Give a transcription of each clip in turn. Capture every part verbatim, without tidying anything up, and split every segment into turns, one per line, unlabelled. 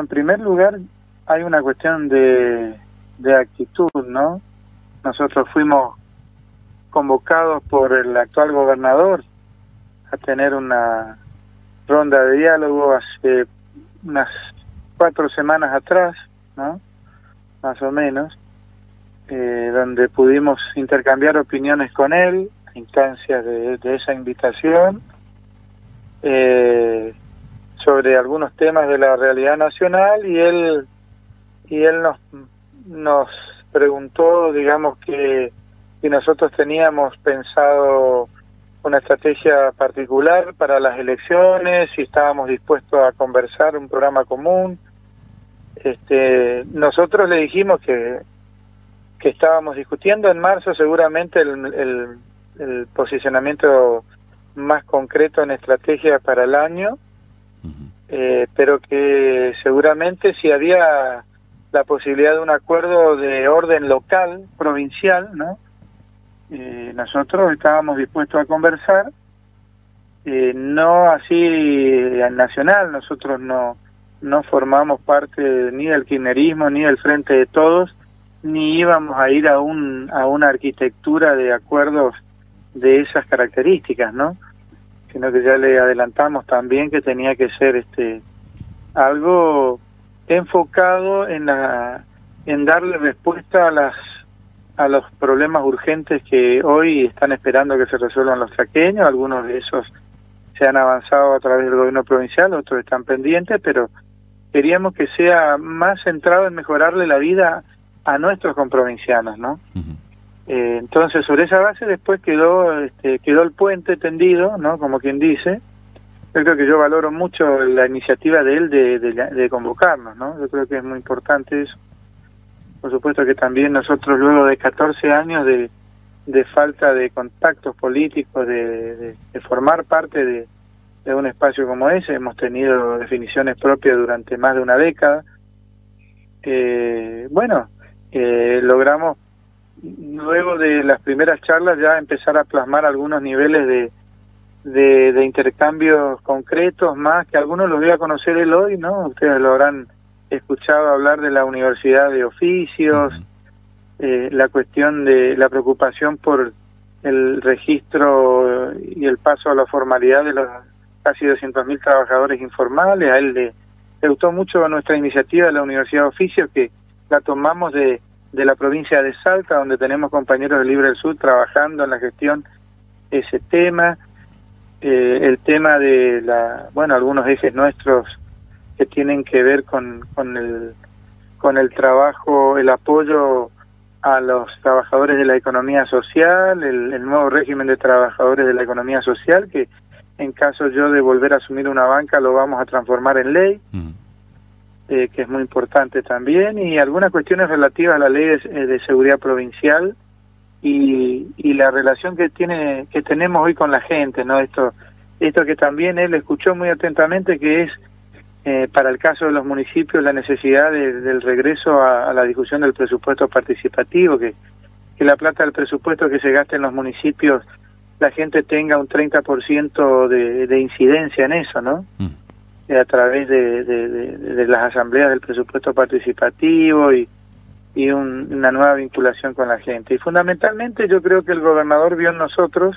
en primer lugar hay una cuestión de, de actitud, ¿no? Nosotros fuimos convocados por el actual gobernador a tener una ronda de diálogo hace unas cuatro semanas atrás, ¿no? Más o menos, eh, donde pudimos intercambiar opiniones con él, instancias de, de esa invitación, eh, sobre algunos temas de la realidad nacional, y él y él nos nos preguntó, digamos, que si nosotros teníamos pensado una estrategia particular para las elecciones, si estábamos dispuestos a conversar un programa común. Este, nosotros le dijimos que que estábamos discutiendo en marzo seguramente el, el, el posicionamiento más concreto en estrategia para el año, eh, pero que seguramente si había la posibilidad de un acuerdo de orden local, provincial, ¿no? Eh, nosotros estábamos dispuestos a conversar, eh, no así en nacional. Nosotros no no formamos parte ni del kirchnerismo ni del Frente de Todos, ni íbamos a ir a un a una arquitectura de acuerdos de esas características, ¿no? Sino que ya le adelantamos también que tenía que ser este algo enfocado en la en darle respuesta a las a los problemas urgentes que hoy están esperando que se resuelvan los chaqueños. Algunos de esos se han avanzado a través del gobierno provincial, otros están pendientes, pero queríamos que sea más centrado en mejorarle la vida a nuestros comprovincianos, ¿no? Uh-huh. Eh, entonces, sobre esa base después quedó este, quedó el puente tendido, ¿no? Como quien dice. Yo creo que yo valoro mucho la iniciativa de él de, de, de convocarnos, ¿no? Yo creo que es muy importante eso. Por supuesto que también nosotros, luego de catorce años de, de falta de contactos políticos, de, de, de formar parte de, de un espacio como ese, hemos tenido definiciones propias durante más de una década. Eh, bueno, eh, logramos, luego de las primeras charlas, ya empezar a plasmar algunos niveles de, de, de intercambios concretos más, que algunos los voy a conocer él hoy, ¿no? Ustedes lo habrán escuchado hablar de la Universidad de Oficios, eh, la cuestión de la preocupación por el registro y el paso a la formalidad de los casi doscientos mil trabajadores informales. A él le, le gustó mucho nuestra iniciativa de la Universidad de Oficios, que la tomamos de, de la provincia de Salta, donde tenemos compañeros de Libre del Sur trabajando en la gestión ese tema. Eh, el tema de la, bueno, algunos ejes nuestros que tienen que ver con, con el con el trabajo, el apoyo a los trabajadores de la economía social, el, el nuevo régimen de trabajadores de la economía social, que en caso yo de volver a asumir una banca lo vamos a transformar en ley, uh-huh. eh, que es muy importante también, y algunas cuestiones relativas a la ley de, de seguridad provincial y, y la relación que tiene que tenemos hoy con la gente, ¿no? Esto esto que también él escuchó muy atentamente, que es Eh, para el caso de los municipios la necesidad de, del regreso a, a la discusión del presupuesto participativo, que, que la plata del presupuesto que se gaste en los municipios, la gente tenga un treinta por ciento de, de incidencia en eso, ¿no? Mm. Eh, a través de, de, de, de las asambleas del presupuesto participativo y, y un, una nueva vinculación con la gente. Y fundamentalmente yo creo que el gobernador vio en nosotros,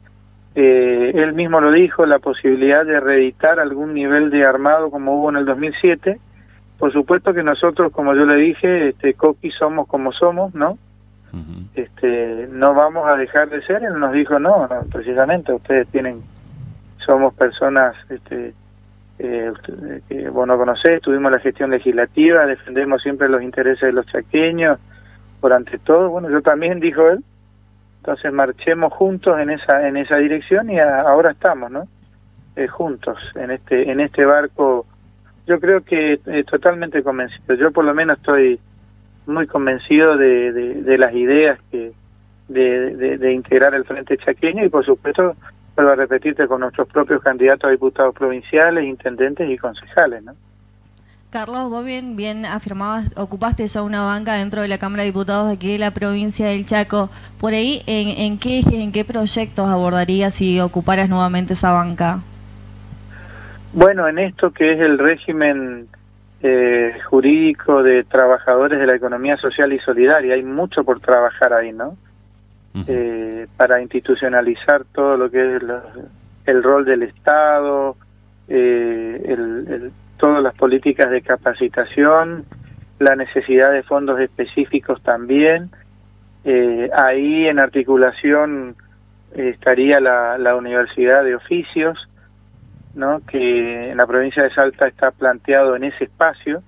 Eh, él mismo lo dijo, la posibilidad de reeditar algún nivel de armado como hubo en el dos mil siete. Por supuesto que nosotros, como yo le dije, este, Coqui somos como somos, ¿no? Uh-huh. Este, no vamos a dejar de ser. Él nos dijo, no, no precisamente ustedes tienen, somos personas este, eh, que vos no conocés, tuvimos la gestión legislativa, defendemos siempre los intereses de los chaqueños, por ante todo. Bueno, yo también, dijo él. Entonces marchemos juntos en esa en esa dirección y a, ahora estamos, ¿no? Eh, juntos en este en este barco. Yo creo que eh, totalmente convencido. Yo por lo menos estoy muy convencido de, de, de las ideas que de, de, de integrar el Frente Chaqueño y por supuesto, vuelvo a repetirte, con nuestros propios candidatos a diputados provinciales, intendentes y concejales, ¿no?
Carlos, vos bien, bien afirmabas, ocupaste ya una banca dentro de la Cámara de Diputados de aquí de la provincia del Chaco. Por ahí, ¿en, en qué en qué proyectos abordarías si ocuparas nuevamente esa banca?
Bueno, en esto que es el régimen eh, jurídico de trabajadores de la economía social y solidaria. Hay mucho por trabajar ahí, ¿no? Uh-huh. eh, para institucionalizar todo lo que es la, el rol del Estado, eh, el, el, todas las políticas de capacitación, la necesidad de fondos específicos también. Eh, ahí en articulación eh, estaría la, la Universidad de Oficios, ¿no? Que en la provincia de Salta está planteado en ese espacio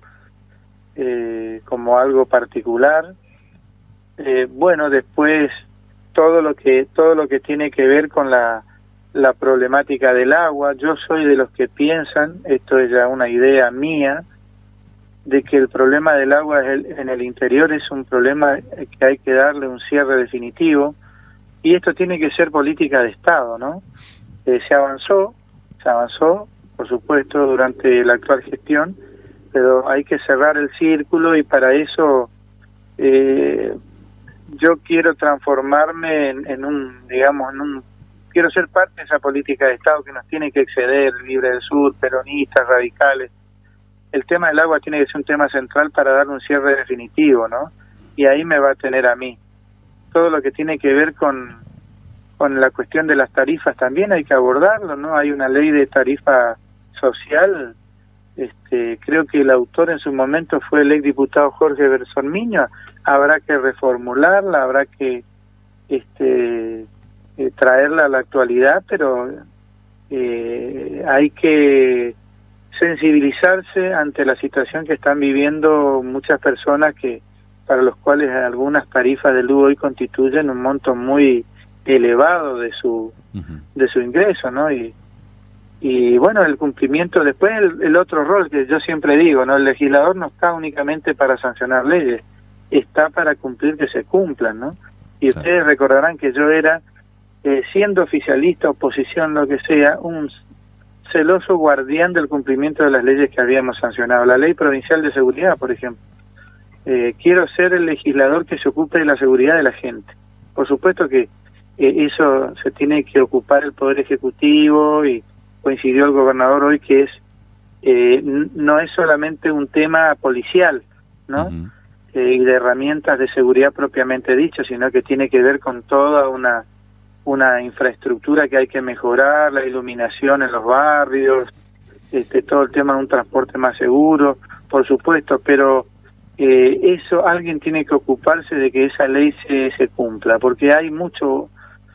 eh, como algo particular. Eh, bueno, después todo lo que todo lo que tiene que ver con la la problemática del agua. Yo soy de los que piensan, esto es ya una idea mía, de que el problema del agua en el interior es un problema que hay que darle un cierre definitivo, y esto tiene que ser política de Estado, ¿no? Eh, se avanzó, se avanzó, por supuesto, durante la actual gestión, pero hay que cerrar el círculo, y para eso eh, yo quiero transformarme en, en un, digamos, en un, quiero ser parte de esa política de Estado que nos tiene que exceder, Libre del Sur, peronistas, radicales. El tema del agua tiene que ser un tema central para dar un cierre definitivo, ¿no? Y ahí me va a tener a mí. Todo lo que tiene que ver con, con la cuestión de las tarifas también hay que abordarlo, ¿no? Hay una ley de tarifa social, este, creo que el autor en su momento fue el exdiputado Jorge Bersonmiño. Habrá que reformularla, habrá que este, eh, traerla a la actualidad, pero eh, hay que sensibilizarse ante la situación que están viviendo muchas personas, que para los cuales algunas tarifas de luz hoy constituyen un monto muy elevado de su uh-huh. de su ingreso, ¿no? Y y bueno, el cumplimiento, después el, el otro rol que yo siempre digo, ¿no? El legislador no está únicamente para sancionar leyes, está para cumplir que se cumplan, ¿no? Y sí. Ustedes recordarán que yo era, eh, siendo oficialista, oposición, lo que sea, un celoso guardián del cumplimiento de las leyes que habíamos sancionado. La Ley Provincial de Seguridad, por ejemplo. Eh, quiero ser el legislador que se ocupe de la seguridad de la gente. Por supuesto que eh, eso se tiene que ocupar el Poder Ejecutivo, y coincidió el gobernador hoy que es eh, no es solamente un tema policial, ¿no? Uh-huh. eh, y de herramientas de seguridad propiamente dicho, sino que tiene que ver con toda una una infraestructura que hay que mejorar, la iluminación en los barrios, este, todo el tema de un transporte más seguro, por supuesto, pero eh, eso alguien tiene que ocuparse de que esa ley se, se cumpla, porque hay mucho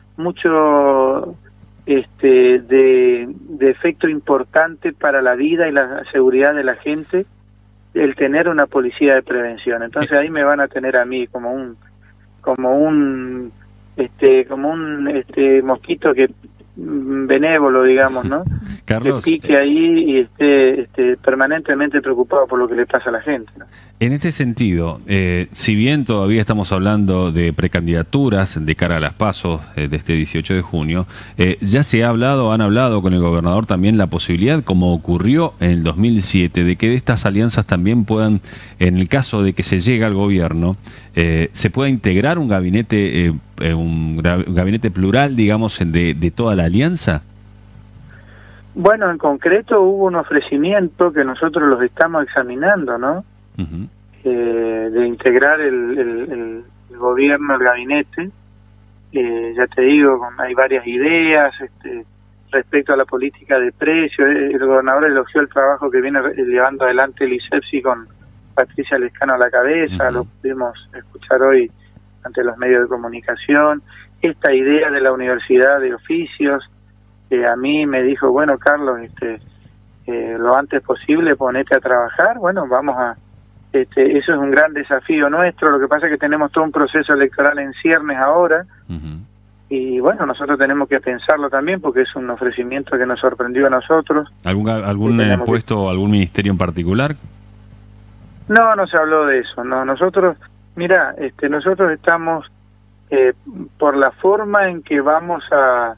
mucho este de, de efecto importante para la vida y la seguridad de la gente el tener una policía de prevención. Entonces ahí me van a tener a mí como un como un este como un este mosquito que benévolo, digamos, ¿no?
Carlos,
que pique ahí y esté este, permanentemente preocupado por lo que le pasa a la gente, ¿no?
En este sentido, eh, si bien todavía estamos hablando de precandidaturas de cara a las PASO eh, de este dieciocho de junio, eh, ya se ha hablado, han hablado con el gobernador también la posibilidad, como ocurrió en el dos mil siete, de que de estas alianzas también puedan, en el caso de que se llegue al gobierno, eh, se pueda integrar un gabinete, eh, un, un gabinete plural, digamos, de, de toda la alianza.
Bueno, en concreto hubo un ofrecimiento que nosotros los estamos examinando, ¿no? Uh-huh. eh, de integrar el, el, el, el gobierno, el gabinete. Eh, ya te digo, hay varias ideas este, respecto a la política de precios. El gobernador elogió el trabajo que viene llevando adelante el ISEPSI con Patricia Lescano a la cabeza. Uh-huh. Lo pudimos escuchar hoy ante los medios de comunicación. Esta idea de la Universidad de Oficios, que a mí me dijo, bueno, Carlos, este eh, lo antes posible ponete a trabajar. Bueno, vamos a este eso es un gran desafío nuestro. Lo que pasa es que tenemos todo un proceso electoral en ciernes ahora. Uh-huh. Y bueno, nosotros tenemos que pensarlo también, porque es un ofrecimiento que nos sorprendió a nosotros.
¿Algún, algún eh, puesto o que... algún ministerio en particular?
No, no se habló de eso. No, nosotros, mira, este nosotros estamos eh, por la forma en que vamos a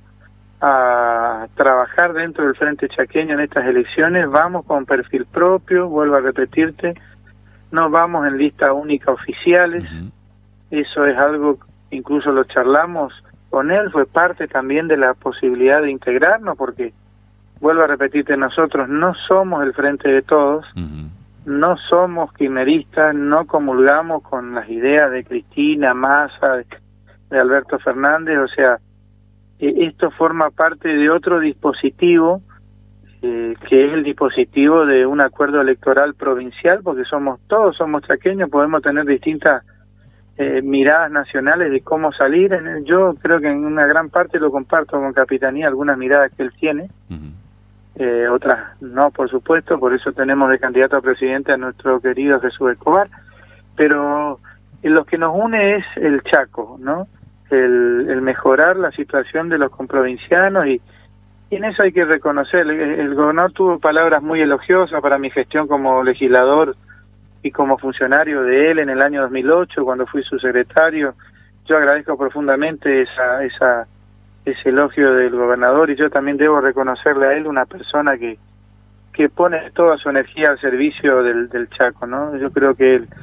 a trabajar dentro del Frente Chaqueño en estas elecciones, vamos con perfil propio, vuelvo a repetirte, no vamos en lista única oficiales. Uh-huh. Eso es algo, incluso lo charlamos con él, fue parte también de la posibilidad de integrarnos, porque, vuelvo a repetirte, nosotros no somos el Frente de Todos, uh-huh. no somos quimeristas, no comulgamos con las ideas de Cristina, Massa, de, de Alberto Fernández, o sea, eh, esto forma parte de otro dispositivo, eh, que es el dispositivo de un acuerdo electoral provincial, porque somos todos somos chaqueños, podemos tener distintas eh, miradas nacionales de cómo salir. Yo creo que en una gran parte lo comparto con Capitanía, algunas miradas que él tiene, uh-huh. eh, otras no, por supuesto, por eso tenemos de candidato a presidente a nuestro querido Jesús Escobar, pero lo que nos une es el Chaco, ¿no? El, el mejorar la situación de los comprovincianos, y, y en eso hay que reconocer, el, el gobernador tuvo palabras muy elogiosas para mi gestión como legislador y como funcionario de él en el año dos mil ocho, cuando fui su secretario. Yo agradezco profundamente esa, esa, ese elogio del gobernador, y yo también debo reconocerle a él una persona que, que pone toda su energía al servicio del, del Chaco, ¿no? Yo creo que él,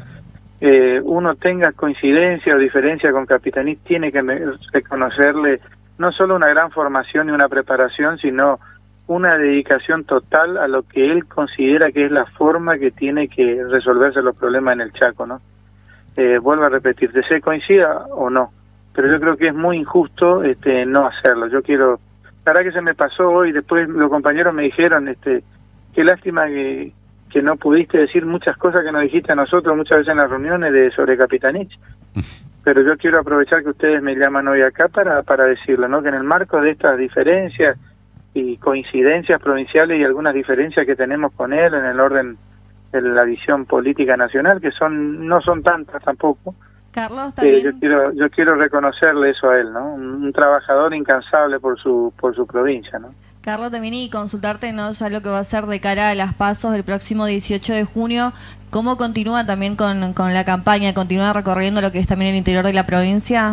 eh, uno tenga coincidencia o diferencia con Capitanich, tiene que reconocerle no solo una gran formación y una preparación, sino una dedicación total a lo que él considera que es la forma que tiene que resolverse los problemas en el Chaco, ¿no? Eh, vuelvo a repetir, se coincida o no, pero yo creo que es muy injusto este no hacerlo. Yo quiero, la verdad que se me pasó hoy, después los compañeros me dijeron, este qué lástima que, que no pudiste decir muchas cosas que nos dijiste a nosotros muchas veces en las reuniones de sobre Capitanich, pero yo quiero aprovechar que ustedes me llaman hoy acá para, para decirlo, ¿no? Que en el marco de estas diferencias y coincidencias provinciales y algunas diferencias que tenemos con él en el orden de la visión política nacional, que son no son tantas tampoco.
Carlos, también.
Eh, yo quiero yo quiero reconocerle eso a él, ¿no? Un, un trabajador incansable por su por su provincia, ¿no?
Carlos, también y consultarte, ¿no?, ya lo que va a ser de cara a las PASOs el próximo dieciocho de junio, ¿cómo continúa también con, con la campaña? ¿Continúa recorriendo lo que es también el interior de la provincia?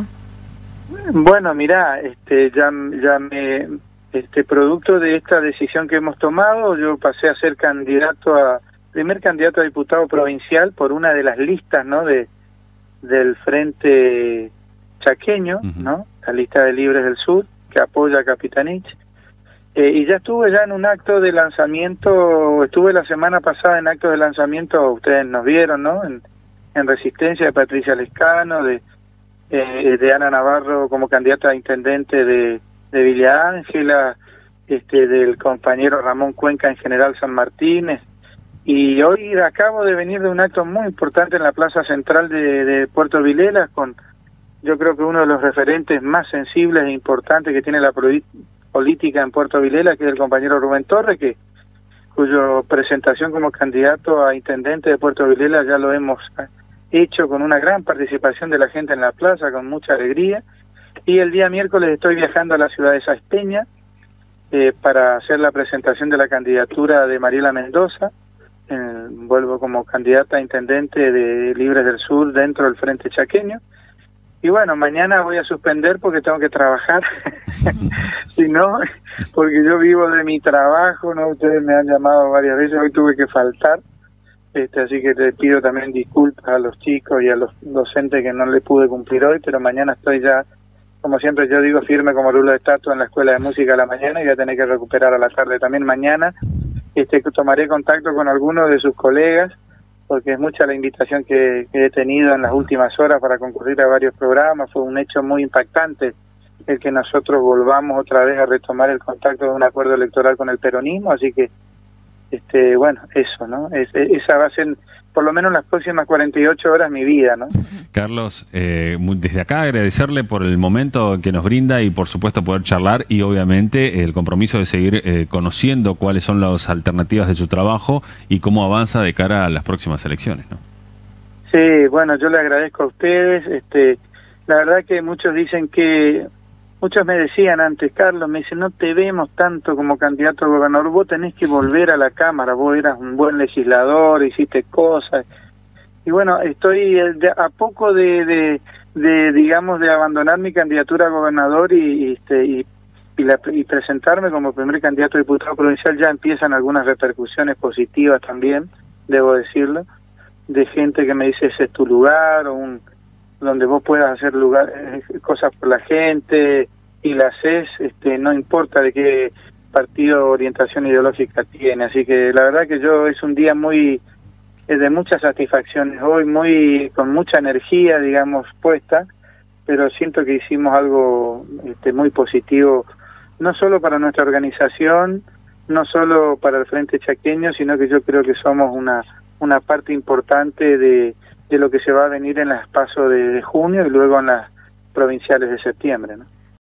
Bueno, mirá, este, ya, ya me... Este, producto de esta decisión que hemos tomado, yo pasé a ser candidato a primer candidato a diputado provincial por una de las listas, ¿no?, de del Frente Chaqueño, uh-huh. ¿no?, la lista de Libres del Sur, que apoya a Capitanich, eh, y ya estuve ya en un acto de lanzamiento, estuve la semana pasada en acto de lanzamiento, ustedes nos vieron, ¿no?, en, en Resistencia de Patricia Lescano, de eh, de Ana Navarro como candidata a intendente de de Villa Ángela, este, del compañero Ramón Cuenca en General San Martín, y hoy acabo de venir de un acto muy importante en la plaza central de, de Puerto Vilelas, con yo creo que uno de los referentes más sensibles e importantes que tiene la política en Puerto Vilelas, que es el compañero Rubén Torres, que cuya presentación como candidato a intendente de Puerto Vilelas ya lo hemos hecho con una gran participación de la gente en la plaza, con mucha alegría. Y el día miércoles estoy viajando a la ciudad de Sáenz Peña eh, para hacer la presentación de la candidatura de Mariela Mendoza. Eh, vuelvo como candidata a intendente de Libres del Sur dentro del Frente Chaqueño. Y bueno, mañana voy a suspender porque tengo que trabajar. Si no, porque yo vivo de mi trabajo, ¿no? Ustedes me han llamado varias veces, hoy tuve que faltar. Este, así que te pido también disculpas a los chicos y a los docentes que no le pude cumplir hoy, pero mañana estoy ya, como siempre yo digo, firme como rulo de estatua en la Escuela de Música a la mañana, y voy a tener que recuperar a la tarde también. Mañana este, tomaré contacto con algunos de sus colegas, porque es mucha la invitación que, que he tenido en las últimas horas para concurrir a varios programas. Fue un hecho muy impactante el que nosotros volvamos otra vez a retomar el contacto de un acuerdo electoral con el peronismo, así que este bueno, eso, ¿no? Es, esa va a ser, por lo menos las próximas cuarenta y ocho horas, mi vida, ¿no?
Carlos, eh, desde acá agradecerle por el momento que nos brinda y por supuesto poder charlar, y obviamente el compromiso de seguir eh, conociendo cuáles son las alternativas de su trabajo y cómo avanza de cara a las próximas elecciones, ¿no?
Sí, bueno, yo le agradezco a ustedes. Este, la verdad que muchos dicen que Muchos me decían antes, Carlos, me dicen, no te vemos tanto como candidato a gobernador, vos tenés que volver a la Cámara, vos eras un buen legislador, hiciste cosas. Y bueno, estoy a poco de, de, de digamos, de abandonar mi candidatura a gobernador y, y, este, y, y, la, y presentarme como primer candidato a diputado provincial. Ya empiezan algunas repercusiones positivas también, debo decirlo, de gente que me dice, ese es tu lugar, o un... donde vos puedas hacer lugar, eh, cosas por la gente y la haces, este, no importa de qué partido o orientación ideológica tiene. Así que la verdad que yo es un día muy eh, de muchas satisfacciones hoy, muy con mucha energía, digamos, puesta, pero siento que hicimos algo este, muy positivo, no solo para nuestra organización, no solo para el Frente Chaqueño, sino que yo creo que somos una una parte importante de, de lo que se va a venir en las PASO de, de junio y luego en las provinciales de septiembre, ¿no?